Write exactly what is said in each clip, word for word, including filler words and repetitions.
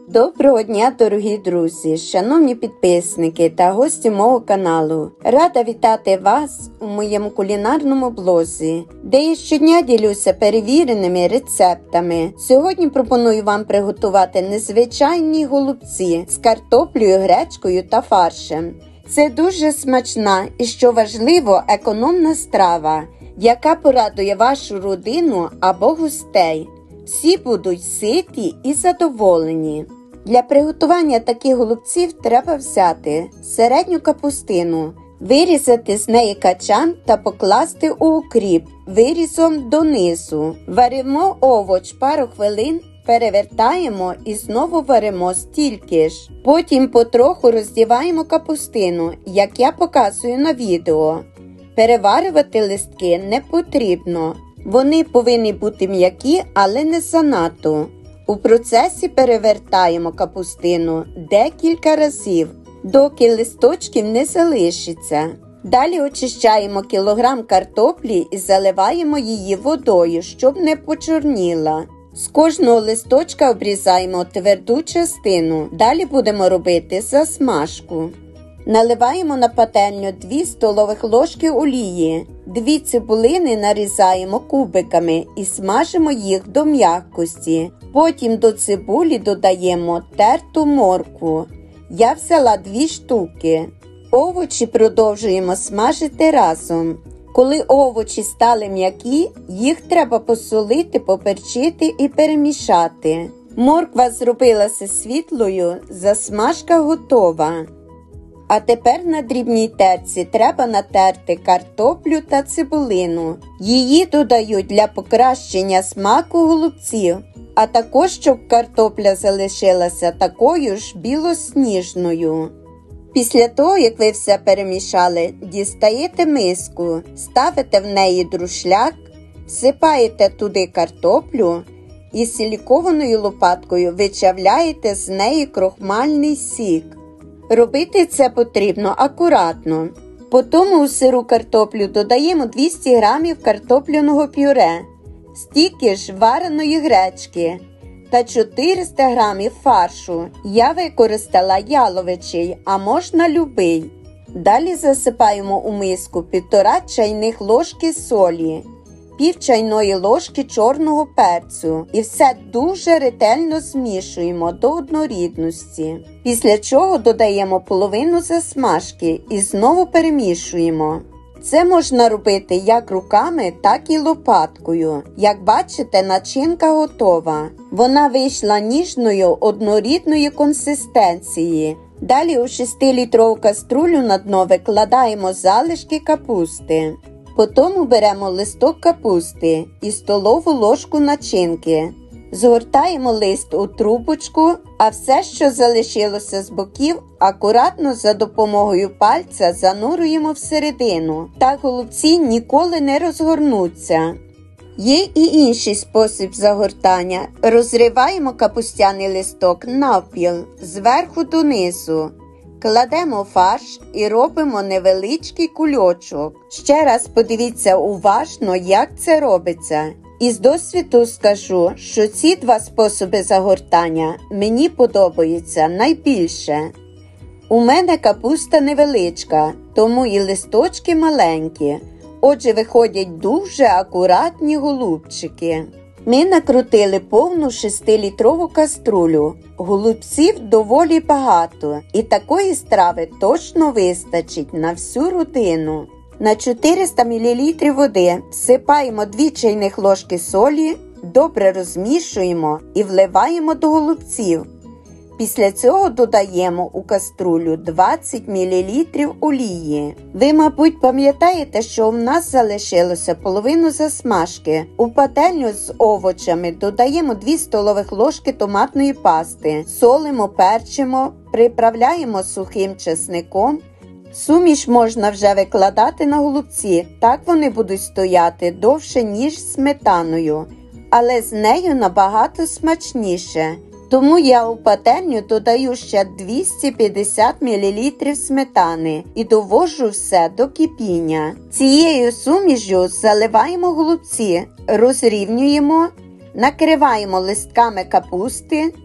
Доброго дня, дорогі друзі, шановні підписники та гості мого каналу. Рада вітати вас у моєму кулінарному блозі, де я щодня ділюся перевіреними рецептами. Сьогодні пропоную вам приготувати незвичайні голубці з картоплею, гречкою та фаршем. Це дуже смачна і, що важливо, економна страва, яка порадує вашу родину або гостей. Всі будуть ситі і задоволені. Для приготування таких голубців треба взяти середню капустину, вирізати з неї качан та покласти у укріп вирізом донизу. Варимо овоч пару хвилин, перевертаємо і знову варимо стільки ж. Потім потроху роздіваємо капустину, як я показую на відео. Переварювати листки не потрібно. Вони повинні бути м'які, але не занадто. У процесі перевертаємо капустину декілька разів, доки листочків не залишиться. Далі очищаємо кілограм картоплі і заливаємо її водою, щоб не почорніла. З кожного листочка обрізаємо тверду частину. Далі будемо робити засмажку. Наливаємо на пательню дві столових ложки олії. Дві цибулини нарізаємо кубиками і смажимо їх до м'якості. Потім до цибулі додаємо терту моркву. Я взяла дві штуки. Овочі продовжуємо смажити разом. Коли овочі стали м'які, їх треба посолити, поперчити і перемішати. Морква зробилася світлою, засмажка готова. А тепер на дрібній терці треба натерти картоплю та цибулину. Її додають для покращення смаку голубців, а також щоб картопля залишилася такою ж білосніжною. Після того, як ви все перемішали, дістаєте миску, ставите в неї друшляк, всипаєте туди картоплю і силікованою лопаткою вичавляєте з неї крохмальний сік. Робити це потрібно акуратно. Потім у сиру картоплю додаємо двісті грамів картопляного пюре, стільки ж вареної гречки та чотириста грамів фаршу. Я використала яловичий, а можна любий. Далі засипаємо у миску півтора чайних ложки солі, пів чайної ложки чорного перцю і все дуже ретельно змішуємо до однорідності. Після чого додаємо половину засмажки і знову перемішуємо. Це можна робити як руками, так і лопаткою. Як бачите, начинка готова. Вона вийшла ніжною, однорідної консистенції. Далі у шестилітрову каструлю на дно викладаємо залишки капусти. Потім беремо листок капусти і столову ложку начинки. Згортаємо лист у трубочку, а все, що залишилося з боків, акуратно за допомогою пальця занурюємо всередину. Так голубці ніколи не розгорнуться. Є і інший спосіб загортання. Розриваємо капустяний листок навпіл, зверху донизу. Кладемо фарш і робимо невеличкий кульочок. Ще раз подивіться уважно, як це робиться. Із досвіду скажу, що ці два способи загортання мені подобаються найбільше. У мене капуста невеличка, тому і листочки маленькі. Отже, виходять дуже акуратні голубчики. Ми накрутили повну шестилітрову каструлю. Голубців доволі багато, і такої страви точно вистачить на всю родину. На чотириста мілілітрів води всипаємо дві чайних ложки солі, добре розмішуємо і вливаємо до голубців. Після цього додаємо у каструлю двадцять мілілітрів олії. Ви, мабуть, пам'ятаєте, що в нас залишилося половину засмажки. У пательню з овочами додаємо дві столових ложки томатної пасти. Солимо, перчимо, приправляємо сухим чесником. Суміш можна вже викладати на голубці, так вони будуть стояти довше, ніж з сметаною, але з нею набагато смачніше. Тому я у пательню додаю ще двісті п'ятдесят мілілітрів сметани і довожу все до кипіння. Цією сумішю заливаємо голубці, розрівнюємо, накриваємо листками капусти,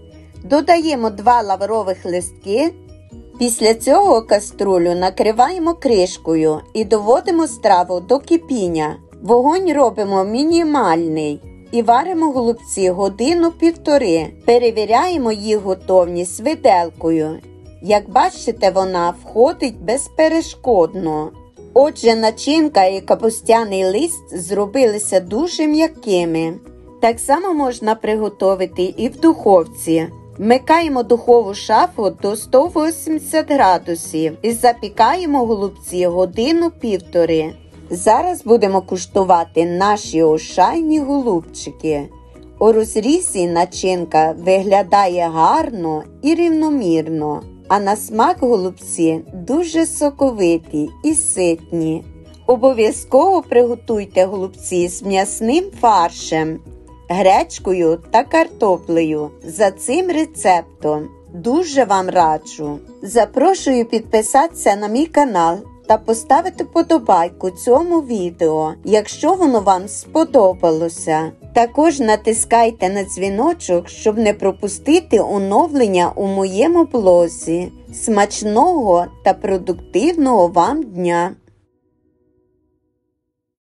Додаємо два лаврових листки. Після цього каструлю накриваємо кришкою і доводимо страву до кипіння. Вогонь робимо мінімальний і варимо голубці годину-півтори. Перевіряємо їх готовність виделкою. Як бачите, вона входить безперешкодно. Отже, начинка і капустяний лист зробилися дуже м'якими. Так само можна приготувати і в духовці. Вмикаємо духову шафу до сто вісімдесят градусів і запікаємо голубці годину-півтори. Зараз будемо куштувати наші ошайні голубчики. У розрізі начинка виглядає гарно і рівномірно, а на смак голубці дуже соковиті і ситні. Обов'язково приготуйте голубці з м'ясним фаршем, гречкою та картоплею за цим рецептом. Дуже вам раджу. Запрошую підписатися на мій канал та поставити вподобайку цьому відео, якщо воно вам сподобалося. Також натискайте на дзвіночок, щоб не пропустити оновлення у моєму блозі. Смачного та продуктивного вам дня!